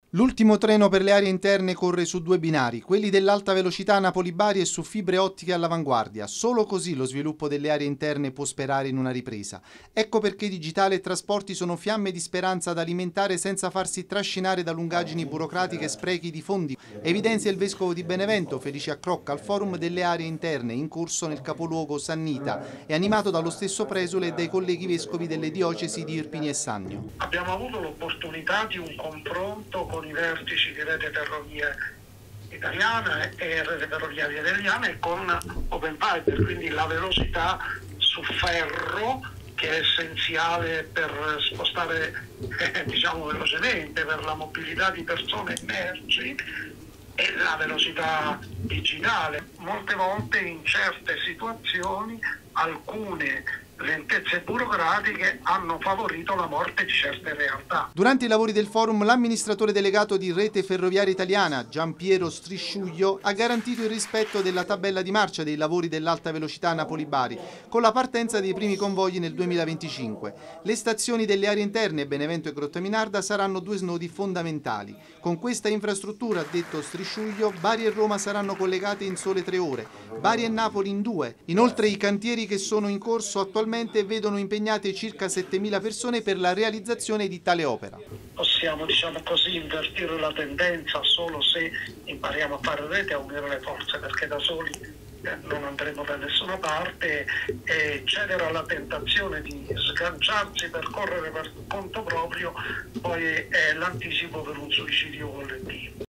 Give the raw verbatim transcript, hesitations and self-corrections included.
L'ultimo treno per le aree interne corre su due binari, quelli dell'alta velocità Napoli-Bari e su fibre ottiche all'avanguardia. Solo così lo sviluppo delle aree interne può sperare in una ripresa. Ecco perché digitale e trasporti sono fiamme di speranza da alimentare senza farsi trascinare da lungaggini burocratiche e sprechi di fondi, evidenzia il vescovo di Benevento Felice Accrocca al forum delle aree interne in corso nel capoluogo Sannita e animato dallo stesso presule e dai colleghi vescovi delle diocesi di Irpini e Sannio. Abbiamo avuto l'opportunità di un confronto con i vertici di Rete Ferrovie Italiana e Rete Ferroviaria Italiana e con Open Fiber, quindi la velocità su ferro che è essenziale per spostare eh, diciamo velocemente, per la mobilità di persone e merci, e la velocità digitale. Molte volte in certe situazioni alcune lentezze burocratiche hanno favorito la morte di certe realtà. Durante i lavori del forum, l'amministratore delegato di Rete Ferroviaria Italiana, Giampiero Strisciuglio, ha garantito il rispetto della tabella di marcia dei lavori dell'alta velocità Napoli-Bari, con la partenza dei primi convogli nel duemilaventicinque. Le stazioni delle aree interne, Benevento e Grottaminarda, saranno due snodi fondamentali. Con questa infrastruttura, ha detto Strisciuglio, Bari e Roma saranno collegate in sole tre ore, Bari e Napoli in due. Inoltre i cantieri che sono in corso attualmente vedono impegnate circa settemila persone per la realizzazione di tale opera. Possiamo, diciamo così, invertire la tendenza solo se impariamo a fare rete e a unire le forze, perché da soli eh, non andremo da nessuna parte, e cedere alla tentazione di sganciarsi per correre per conto proprio poi è l'anticipo per un suicidio collettivo.